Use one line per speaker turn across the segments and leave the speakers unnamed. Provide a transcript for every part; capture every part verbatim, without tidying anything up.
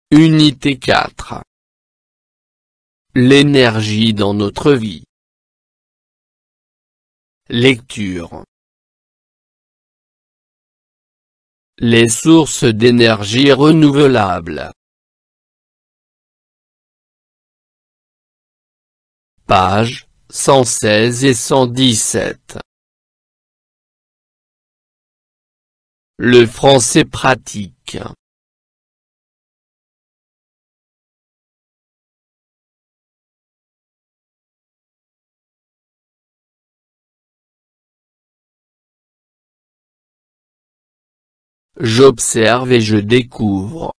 Unité quatre. L'énergie dans notre vie. Lecture. Les sources d'énergie renouvelables. Pages cent seize et cent dix-sept. Le français pratique. J'observe et je découvre.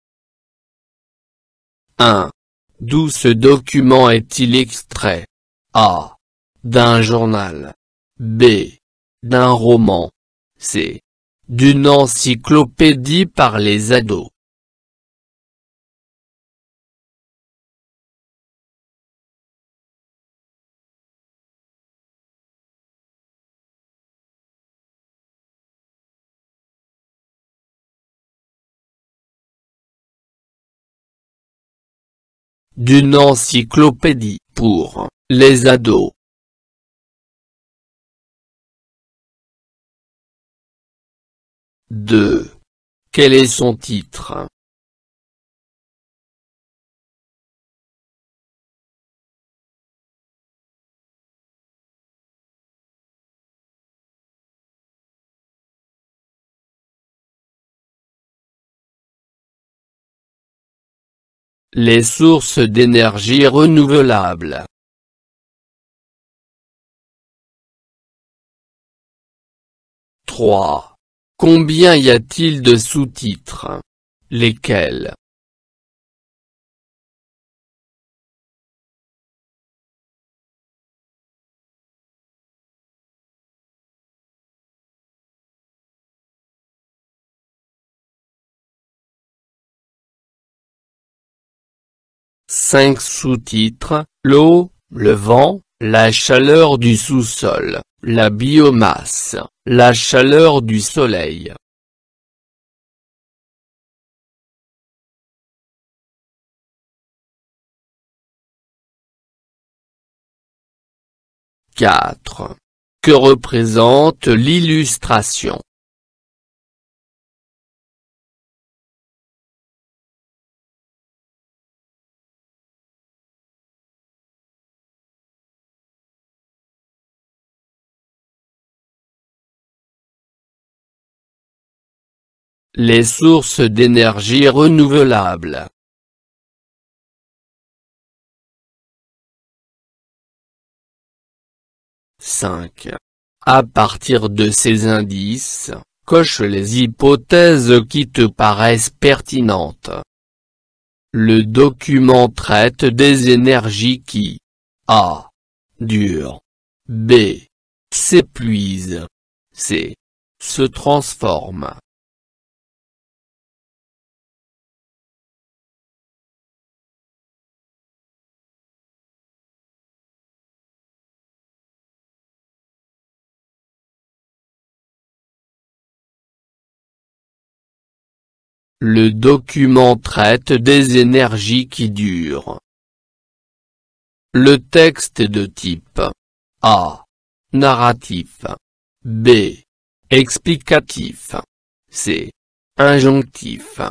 un. D'où ce document est-il extrait? A. D'un journal. B. D'un roman. C. D'une encyclopédie par les ados. D'une encyclopédie pour les ados. deux. Quel est son titre? Les sources d'énergie renouvelables. trois. Combien y a-t-il de sous-titres? Lesquels? cinq sous-titres, l'eau, le vent, la chaleur du sous-sol, la biomasse, la chaleur du soleil. quatre. Que représente l'illustration? Les sources d'énergie renouvelables. cinq. À partir de ces indices, coche les hypothèses qui te paraissent pertinentes. Le document traite des énergies qui A. Durent. B. S'épuisent. C. Se transforment. Le document traite des énergies qui durent. Le texte est de type A. Narratif. B. Explicatif. C. Injonctif.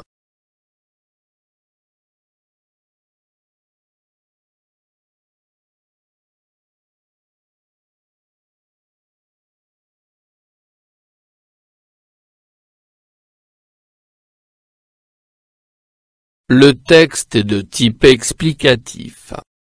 Le texte est de type explicatif.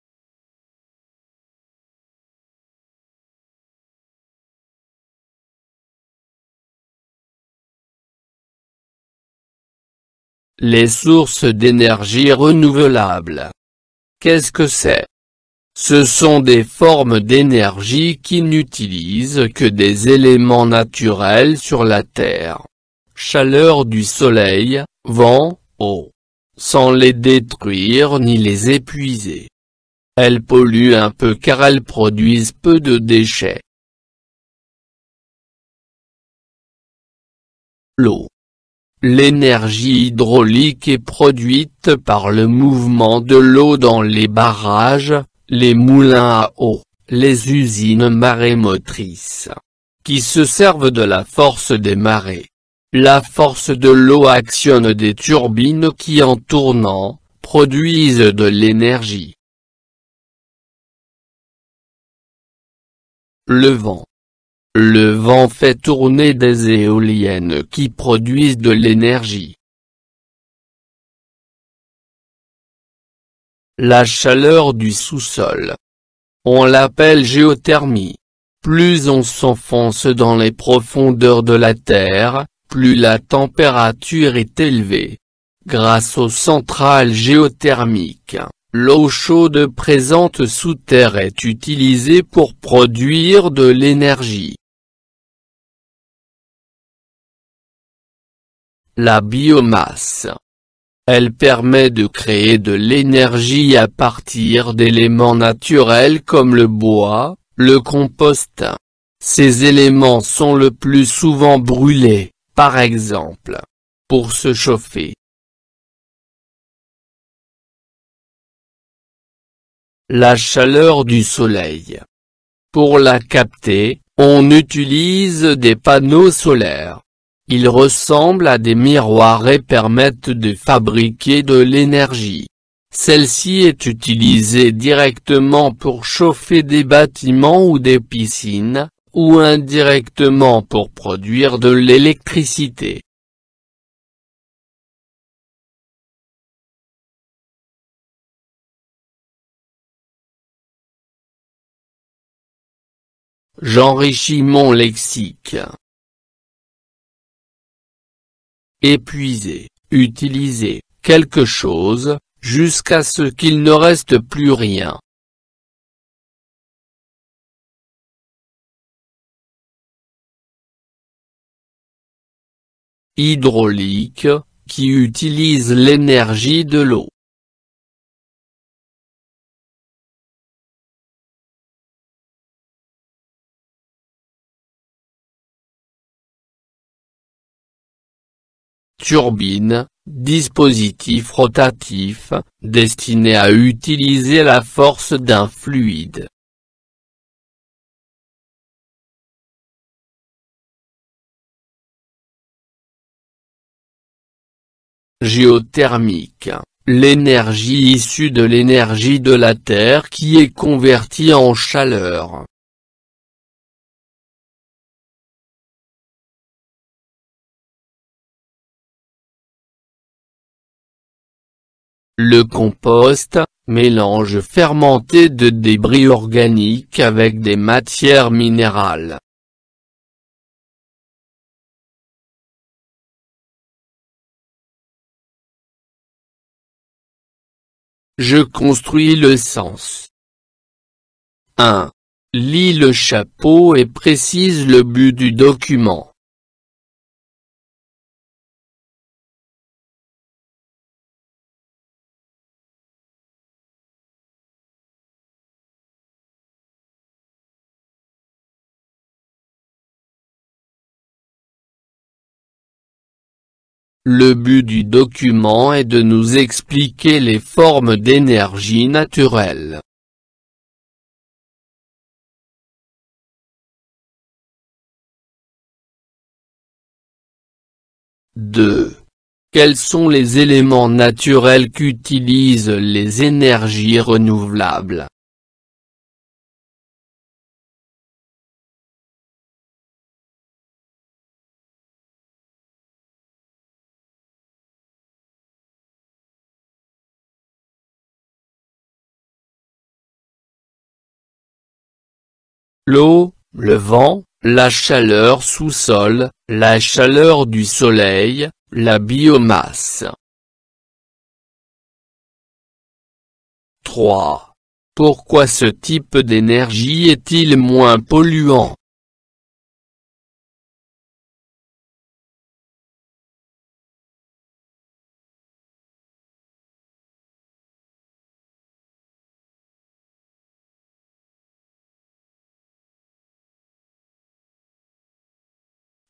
Les sources d'énergie renouvelables. Qu'est-ce que c'est? Ce sont des formes d'énergie qui n'utilisent que des éléments naturels sur la Terre. Chaleur du soleil, vent, eau. Sans les détruire ni les épuiser. Elles polluent un peu car elles produisent peu de déchets. L'eau. L'énergie hydraulique est produite par le mouvement de l'eau dans les barrages, les moulins à eau, les usines marémotrices, qui se servent de la force des marées. La force de l'eau actionne des turbines qui en tournant, produisent de l'énergie. Le vent. Le vent fait tourner des éoliennes qui produisent de l'énergie. La chaleur du sous-sol. On l'appelle géothermie. Plus on s'enfonce dans les profondeurs de la Terre, plus la température est élevée. Grâce aux centrales géothermiques, l'eau chaude présente sous terre est utilisée pour produire de l'énergie. La biomasse. Elle permet de créer de l'énergie à partir d'éléments naturels comme le bois, le compost. Ces éléments sont le plus souvent brûlés, par exemple, pour se chauffer. La chaleur du soleil. Pour la capter, on utilise des panneaux solaires. Ils ressemblent à des miroirs et permettent de fabriquer de l'énergie. Celle-ci est utilisée directement pour chauffer des bâtiments ou des piscines, ou indirectement pour produire de l'électricité. J'enrichis mon lexique. Épuiser, utiliser, quelque chose, jusqu'à ce qu'il ne reste plus rien. Hydraulique, qui utilise l'énergie de l'eau. Turbine, dispositif rotatif, destiné à utiliser la force d'un fluide. Géothermique, l'énergie issue de l'énergie de la Terre qui est convertie en chaleur. Le compost, mélange fermenté de débris organiques avec des matières minérales. Je construis le sens. un. Lis le chapeau et précise le but du document. Le but du document est de nous expliquer les formes d'énergie naturelle. deux. Quels sont les éléments naturels qu'utilisent les énergies renouvelables? L'eau, le vent, la chaleur sous-sol, la chaleur du soleil, la biomasse. trois. Pourquoi ce type d'énergie est-il moins polluant?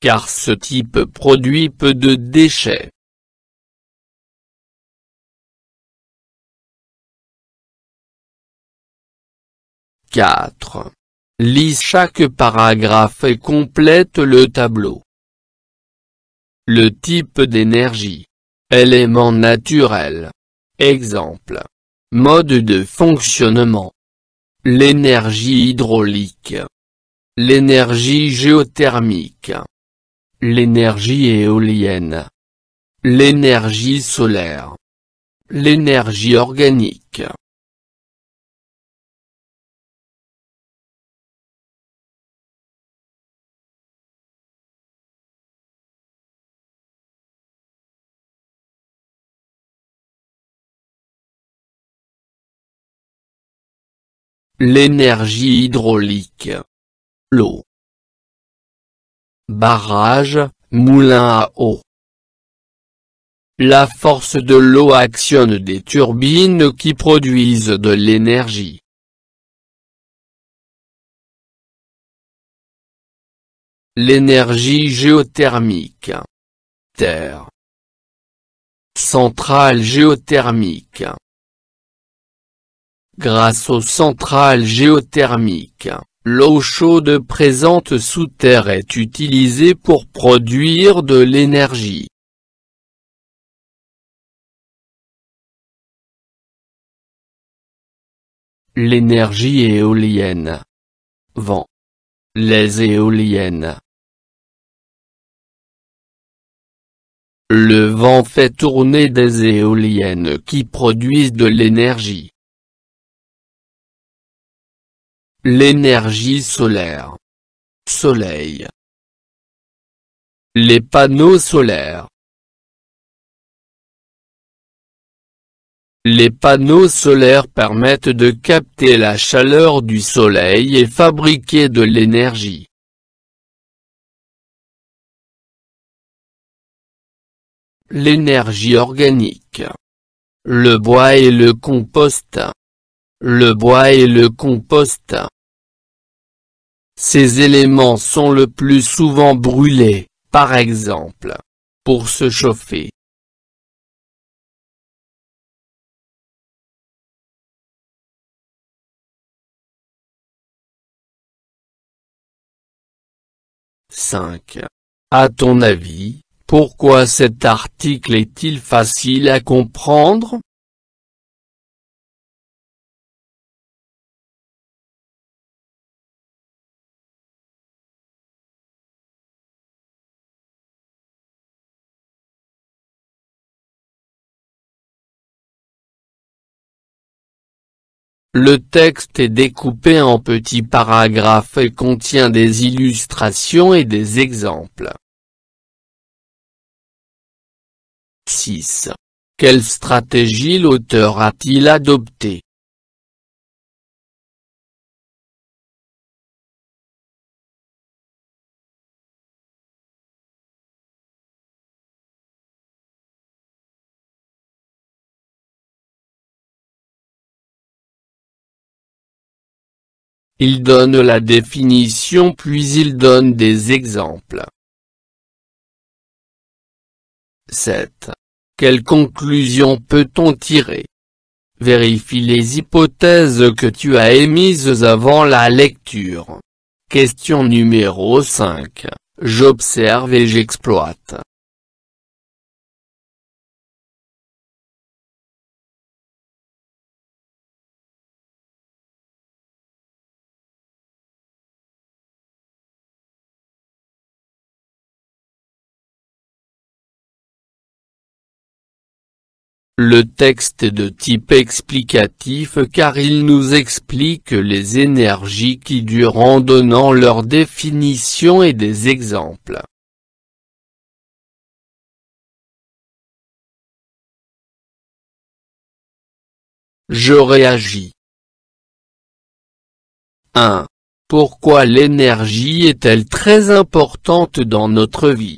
car ce type produit peu de déchets. quatre. Lis chaque paragraphe et complète le tableau. Le type d'énergie. Élément naturel. Exemple. Mode de fonctionnement. L'énergie hydraulique. L'énergie géothermique. L'énergie éolienne. L'énergie solaire. L'énergie organique. L'énergie hydraulique. L'eau. Barrage, moulin à eau. La force de l'eau actionne des turbines qui produisent de l'énergie. L'énergie géothermique. Terre. Centrale géothermique. Grâce aux centrales géothermiques, l'eau chaude présente sous terre est utilisée pour produire de l'énergie. L'énergie éolienne. Vent. Les éoliennes. Le vent fait tourner des éoliennes qui produisent de l'énergie. L'énergie solaire. Soleil. Les panneaux solaires. Les panneaux solaires permettent de capter la chaleur du soleil et fabriquer de l'énergie. L'énergie organique. Le bois et le compost. Le bois et le compost. Ces éléments sont le plus souvent brûlés, par exemple, pour se chauffer. cinq. À ton avis, pourquoi cet article est-il facile à comprendre? Le texte est découpé en petits paragraphes et contient des illustrations et des exemples. six. Quelle stratégie l'auteur a-t-il adoptée? Il donne la définition puis il donne des exemples. sept. Quelle conclusion peut-on tirer? Vérifie les hypothèses que tu as émises avant la lecture. Question numéro cinq. J'observe et j'exploite. Le texte est de type explicatif car il nous explique les énergies qui durent en donnant leur définition et des exemples. Je réagis. un. Pourquoi l'énergie est-elle très importante dans notre vie?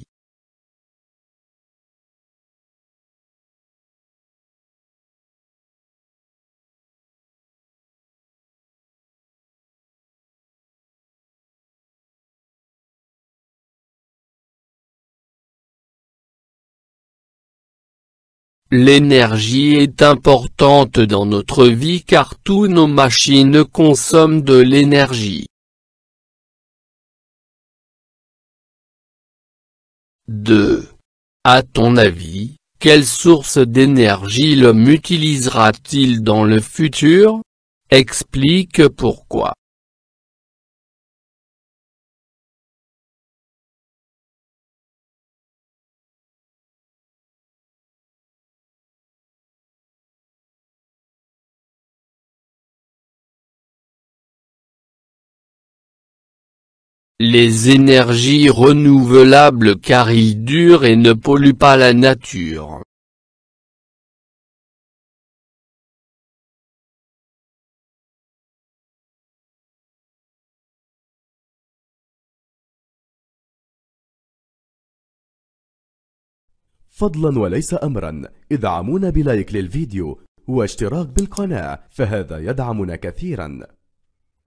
L'énergie est importante dans notre vie car tous nos machines consomment de l'énergie. deux. À ton avis, quelle source d'énergie l'homme utilisera-t-il dans le futur? Explique pourquoi. Les énergies renouvelables car ils durent et ne polluent pas la nature.
فضلا وليس أمرا، ادعمونا بلايك للفيديو واشتراك بالقناة، فهذا يدعمنا كثيرا.